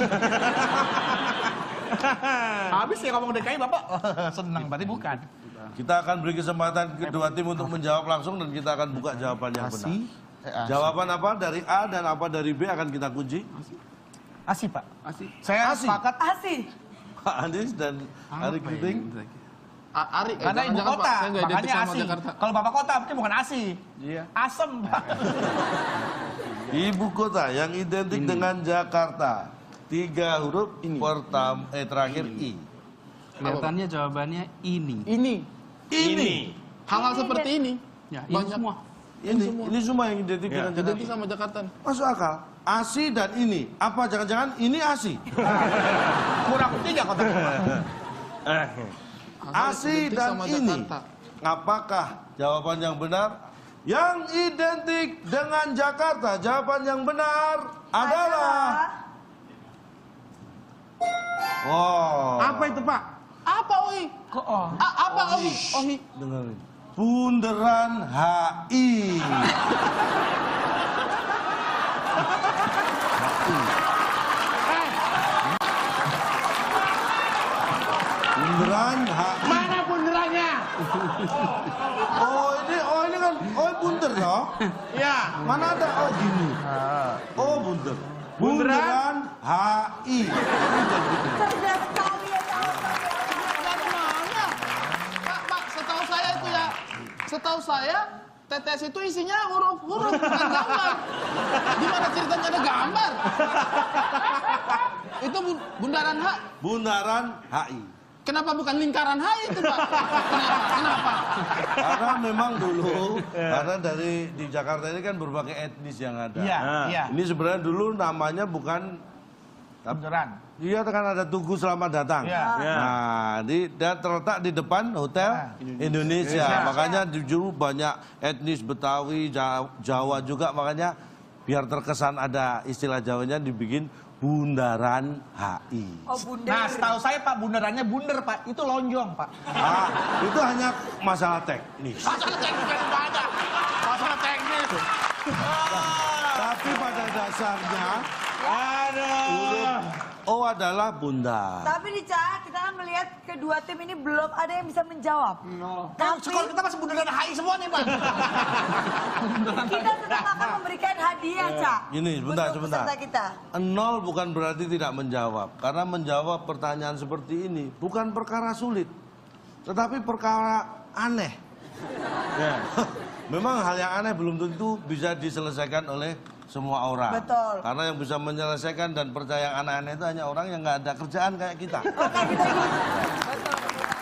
Habis ya ngomong D K I, Bapak. Senang, berarti bukan. Kita akan beri kesempatan kedua tim untuk menjawab langsung dan kita akan buka jawaban yang benar. Jawaban apa dari A dan apa dari B akan kita kunci. Asi, Pak. Asi. Saya Asi. sepakat Asih. Pak Anies dan Ari Kriting. A- Ari, eh, karena jangan- ibu jangan, kota, Pak. Saya nggak identik makanya sama Asi. Jakarta. Kalau Bapak kota, berarti bukan Asi. Iya. Asem, Pak. Ibu kota yang identik dengan Jakarta. Tiga huruf pertama eh terakhir I. Kelihatannya jawabannya ini. Ini. Ini. Hal-hal seperti ini. Ya, ini Banyak. semua. Ini, ini semua yang identik dengan Identik Jakarta. sama Jakarta nih. Masuk akal. Asi dan ini. Apa jangan-jangan ini Asi? Kurang tiga kota. Asi Identik dan sama ini. Jakarta. Apakah jawaban yang benar? Yang identik dengan Jakarta. Jawaban yang benar adalah Oh. Apa itu Pak? Apa Ohi? Kok oh? A- apa Ohi? Ohi? Dengerin. Bundaran H I. Bundaran H I. Mana bundarannya? Oh ini, oh ini kan, oh bunder toh? Ya. Mana ada oh gini? Oh bunder. Bundaran H I. Cerdas sekali ya. Dari mana? Pak, Pak, setahu saya itu ya, setahu saya T T S itu isinya huruf-huruf bukan gambar. Gimana ceritanya ada gambar? Itu bu- bundaran H. Bundaran H I. Kenapa bukan lingkaran H itu Pak? Kenapa? Kenapa? Karena memang dulu, karena dari di Jakarta ini kan berbagai etnis yang ada. Iya, iya. Ini sebenarnya dulu namanya bukan Bundaran. Iya, kan ada Tugu Selamat Datang. Iya. Nah, di, dia terletak di depan Hotel Indonesia. Indonesia. Makanya di dulu banyak etnis Betawi, Ja- Jawa juga. Makanya biar terkesan ada istilah Jawanya dibikin Bundaran H I. Oh bunda. Nah, setahu saya Pak, bundarannya bunder Pak. Itu lonjong Pak. Ah, itu hanya masalah teknis. Masalah teknis ada. Masalah teknis. Tapi pada dasarnya huruf O adalah bunda. Tapi nih Ca, kita kan melihat kedua tim ini belum ada yang bisa menjawab. Tapi sekolah kita masih bundaran H I semua nih Pak. Kita tetap akan memberikan hadiah Ca. Ini sebentar, untuk sebentar. peserta kita. Nol bukan berarti tidak menjawab. Karena menjawab pertanyaan seperti ini bukan perkara sulit. Tetapi perkara aneh. Ya. Memang hal yang aneh belum tentu bisa diselesaikan oleh semua orang. Betul. Karena yang bisa menyelesaikan dan percaya yang aneh-aneh itu hanya orang yang nggak ada kerjaan kayak kita. Oke, kita ikut. Betul.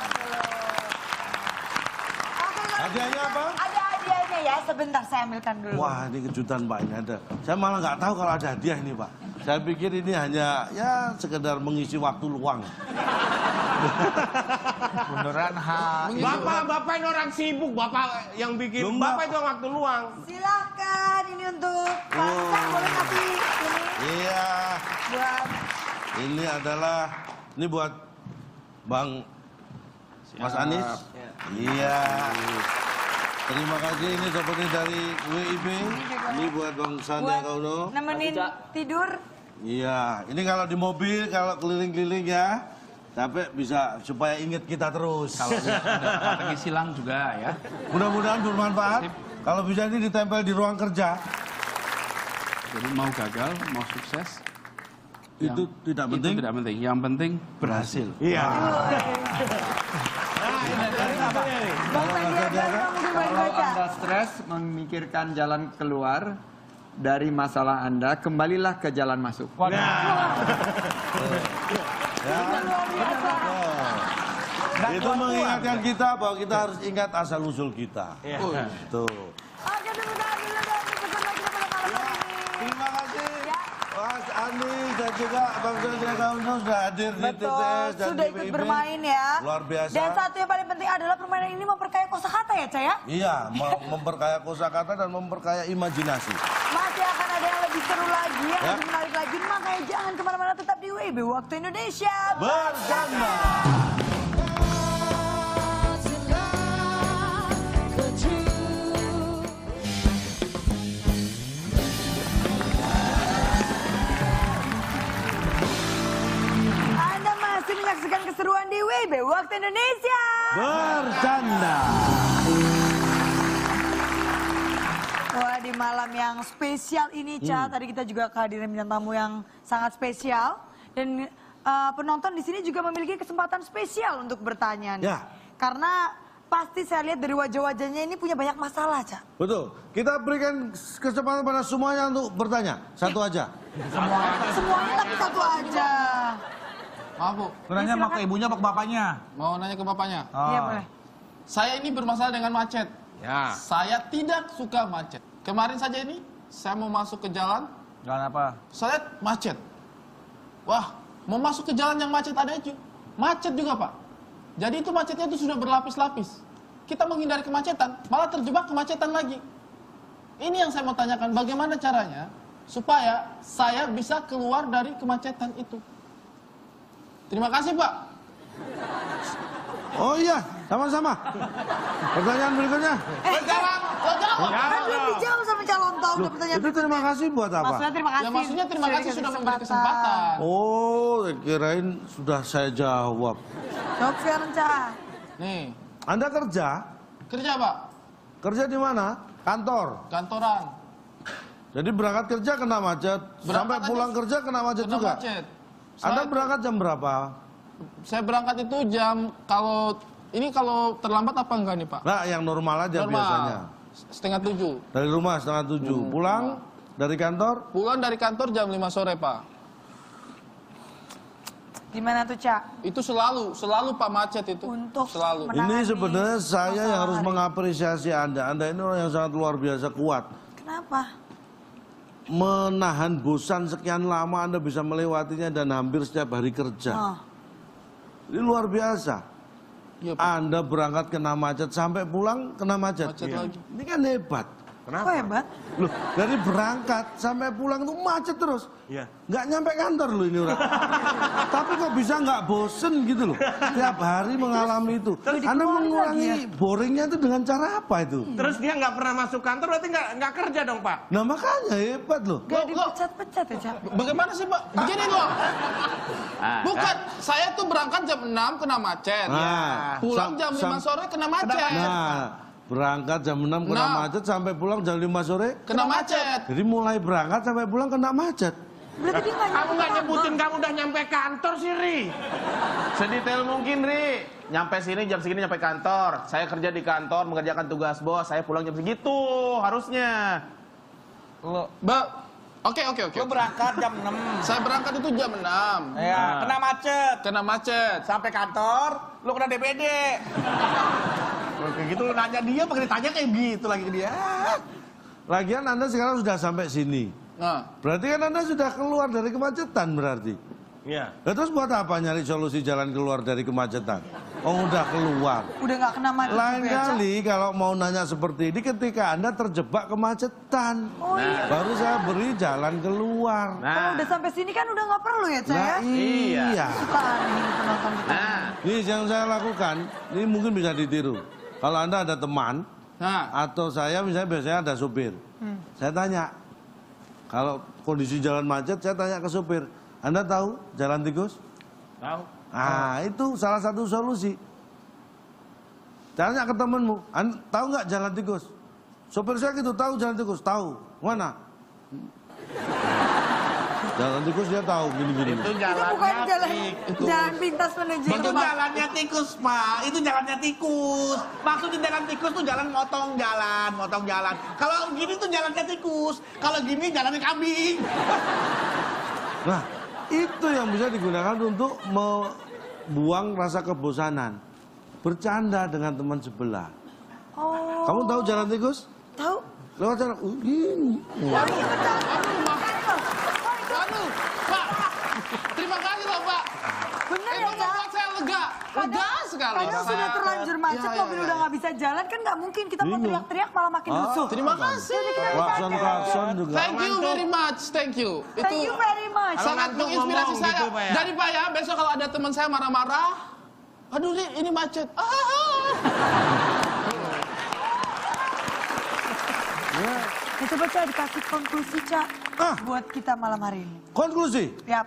Oke, kalau Hadiahnya apa? ada hadiahnya ya. Sebentar saya ambilkan dulu. Wah, ini kejutan Pak, ini ada. Saya malah nggak tahu kalau ada hadiah ini Pak. Saya pikir ini hanya ya sekedar mengisi waktu luang. Bundaran H I. Bapak, Bapak ini orang sibuk, Bapak yang bikin. Lu, Mbak. Bapak itu waktu luang. Silakan ini untuk Pak Oh. Isak, boleh kasih ini Iya, buat ini adalah ini buat Bang Mas Anies. Iya. Terima kasih, ini seperti dari W I B. Ini buat Bang Sandiaga Uno. nemenin tidur. Iya, ini kalau di mobil, kalau keliling-keliling ya, capek bisa supaya ingat kita terus. Kalau ada strategi silang juga ya. Mudah-mudahan bermanfaat. Kalau bisa ini ditempel di ruang kerja. Jadi mau gagal, mau sukses, Itu yang- tidak penting. Itu tidak penting. Yang penting berhasil. Iya. Bang Sandiaga Uno mungkin boleh Kalau baca. Anda stres memikirkan jalan keluar dari masalah Anda, kembalilah ke jalan masuk. Luar biasa. Itu mengingatkan kita bahwa kita harus ingat asal usul kita. Tuh. Oke, tepuk tangan dulu dong untuk peserta kita pada malam hari ini. Terima kasih Ya. Mas Anies dan juga Bang Sandiaga Uno sudah hadir di T T Betul, S dan sudah di ikut W I B. bermain ya. Luar biasa. Dan satu yang paling penting adalah permainan ini memperkaya kosakata ya, Ca ya? Iya, mem- memperkaya kosakata dan memperkaya imajinasi. Masih akan ada yang lebih seru lagi, yang Ya. lebih menarik lagi. Makanya jangan kemana-mana, tetap di W I B Waktu Indonesia. Bersama. Anda masih menyaksikan keseruan di W I B Waktu Indonesia. Bercanda. Wah, di malam yang spesial ini, Ca, Hmm. tadi kita juga kehadiran bintang tamu yang sangat spesial. Dan uh, penonton di sini juga memiliki kesempatan spesial untuk bertanya nih. Ya. Karena pasti saya lihat dari wajah-wajahnya ini punya banyak masalah, Ca. Betul. Kita berikan kesempatan pada semuanya untuk bertanya. Satu aja. Semuanya tapi satu aja. Maaf Bu, Nanya mau ke ibunya apa ke bapaknya? mau nanya ke bapaknya. Iya, boleh. Saya ini bermasalah dengan macet. Ya. Saya tidak suka macet. Kemarin saja ini, saya mau masuk ke jalan, Jalan apa? saya lihat macet. Wah, mau masuk ke jalan yang macet ada itu. Macet juga Pak. Jadi itu macetnya itu sudah berlapis-lapis. Kita menghindari kemacetan, malah terjebak kemacetan lagi. Ini yang saya mau tanyakan, bagaimana caranya supaya saya bisa keluar dari kemacetan itu? Terima kasih, Pak. Oh iya, sama-sama. Pertanyaan berikutnya. Eh, jawab, lo jawab. Kan belum dijawab sama calon tahu udah pertanyaan. Itu terima kasih buat apa? Maksudnya terima kasih. Ya maksudnya terima Sudah kasih dikasih sudah memberi kesempatan. Oh, kirain sudah saya jawab. Jawab sekarang, Ca. Nih, Anda kerja? kerja, Pak. Kerja di mana? Kantor. Kantoran. Jadi berangkat kerja kena macet, Berangkat sampai aja pulang kerja kena macet kena juga. macet. Anda Saya- berangkat jam berapa? Saya berangkat itu jam kalau ini kalau terlambat apa enggak nih, Pak? Nah, yang normal aja Normal. biasanya. Setengah tujuh. Dari rumah setengah tujuh. Pulang dari kantor? Pulang dari kantor jam lima sore, Pak. Gimana tuh, Ca? Itu selalu, selalu Pak macet itu. Untuk selalu. menangani Ini sebenarnya saya yang masalah harus hari. mengapresiasi Anda. Anda ini orang yang sangat luar biasa kuat. Kenapa? Menahan bosan sekian lama Anda bisa melewatinya dan hampir setiap hari kerja. Oh. Ini luar biasa. Iya, Pak. Anda berangkat kena macet, sampai pulang kena macet. Macet lagi. Ini kan hebat. Kok hebat? Loh, dari berangkat sampai pulang itu macet terus. Iya. Nggak nyampe kantor loh ini orang. Tapi kok bisa nggak bosen gitu loh. Tiap hari mengalami itu. Anda mengurangi boringnya itu dengan cara apa itu? Terus dia nggak pernah masuk kantor, berarti nggak nggak kerja dong, Pak? Nah makanya hebat loh. Gak Loh, loh. dipecat-pecat ya, Ca? Bagaimana sih, Pak? Begini loh. Bukan, saya tuh berangkat jam enam kena macet. Nah, Pulang sam- jam lima sam- sore kena macet. Nah, berangkat jam enam kena Nah. macet sampai pulang jam lima sore. Kena macet. Jadi mulai berangkat sampai pulang kena macet. Berarti dia nggak Kamu nyampe nggak kantor. nyebutin kamu udah nyampe kantor sih, Ri. Sedetail mungkin, Ri. Nyampe sini jam segini nyampe kantor. Saya kerja di kantor mengerjakan tugas bos. Saya pulang jam segitu harusnya. Lo, Ba, oke oke oke. Lo berangkat jam enam. Saya berangkat itu jam enam. Ya, kena macet. Kena macet. Sampai kantor, lo kena D P D. Lo kayak gitu lo nanya dia, pakai ditanya kayak gitu lagi ke dia. Lagian Anda sekarang sudah sampai sini. Nah, Berarti kan Anda sudah keluar dari kemacetan berarti. Iya. Nah, terus buat apa nyari solusi jalan keluar dari kemacetan? Oh, udah keluar. Udah nggak kena macet Lain juga ya, Ca? kali kalau mau nanya seperti ini ketika Anda terjebak kemacetan. Oh iya. Baru saya beri jalan keluar. Kalau Nah, udah sampai sini kan udah nggak perlu ya, Ca ya? Nah, iya. Suka aneh ini penonton kita. nah. Ini yang saya lakukan, ini mungkin bisa ditiru. Kalau Anda ada teman, nah. atau saya misalnya biasanya ada supir. Saya tanya, kalau kondisi jalan macet, saya tanya ke supir, Anda tahu jalan tikus? Tahu. Ah, itu salah satu solusi. Tanya ke temenmu, "Anda tahu nggak jalan tikus?" Sopir saya gitu, tahu jalan tikus, tahu. Mana? Jalan tikus dia tahu gini-gini. Itu Itu jalannya bukan jalan, itu. jalan pintas menuju Itu jalannya tikus, Pak. Itu jalannya tikus. Maksudnya jalan tikus tuh jalan motong jalan, motong jalan. Kalau gini tuh jalannya tikus. Kalau gini jalannya kambing. Nah, itu yang bisa digunakan untuk membuang rasa kebosanan. Bercanda dengan teman sebelah. Oh. Kamu tahu jalan tikus? Tahu? Lewat jalan, oh, gini. Oh iya betul. Waduh, Pak. Terima kasih loh, Pak. Bener Itu ya, Ca? membuat saya lega. Lega sekali. Kadang sudah terlanjur macet, Iya, iya, mobil iya. udah nggak bisa jalan, kan nggak mungkin kita mau Bingung. teriak-teriak malah makin Ah, lusuh. Terima kasih. Klakson-klakson juga. Thank you very much, thank you. Thank you very much. sangat ngantuk menginspirasi ngomong saya. gitu, Pak, ya? Jadi Pak ya, besok kalau ada teman saya marah-marah, aduh Ri, ini macet. Ah. Ya, coba Ca dikasih konklusi Ca Ah. buat kita malam hari ini. Konklusi, Yap.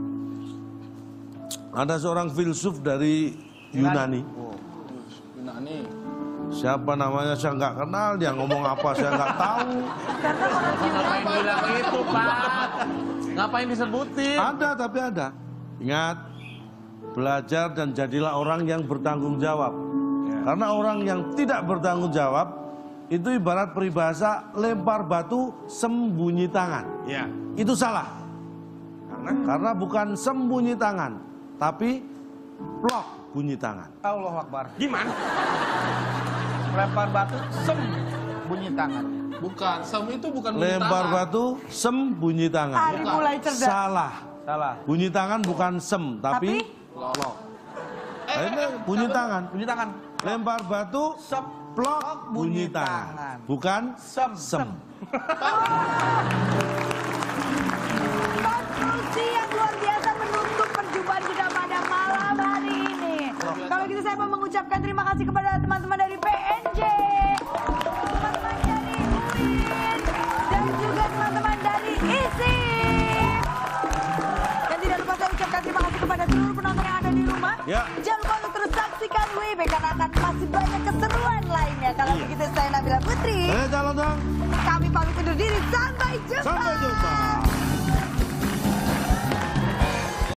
ada seorang filsuf dari Yunani. Nah nih. Siapa namanya saya nggak kenal, dia ngomong apa saya nggak tahu. Karena orang Ngapain bilang itu, Pak? Ngapain disebutin? Ada tapi ada. Ingat, belajar dan jadilah orang yang bertanggung jawab. Karena orang yang tidak bertanggung jawab itu ibarat peribahasa lempar batu sembunyi tangan. Iya. Itu salah. Karena, Karena bukan sembunyi tangan, tapi plok bunyi tangan. Allahu Akbar. Gimana? Lempar batu, sem, bunyi tangan. Bukan, sem itu bukan bunyi Lempar tangan. batu sembunyi tangan. Ari mulai cerdas. Salah. Salah. Bunyi tangan bukan sem, tapi, Tapi? plok. Nah, ini bunyi tangan. Bunyi tangan. Lempar batu, Sep, plok bunyi bunyi tangan. tangan. Bukan sem. sem. Konklusi yang luar biasa menutup perjumpaan kita pada malam Kalau gitu saya mau mengucapkan terima kasih kepada teman-teman dari P N J, teman-teman dari U I N, dan juga teman-teman dari I S I P. Dan tidak lupa saya ucapkan terima kasih kepada seluruh penonton yang ada di rumah. Ya. Jangan lupa untuk terus saksikan W I B karena akan masih banyak keseruan lainnya. Kalau begitu saya Nabila Putri. Eh, jalan dong. Kami pamit undur diri. Sampai jumpa. Sampai jumpa.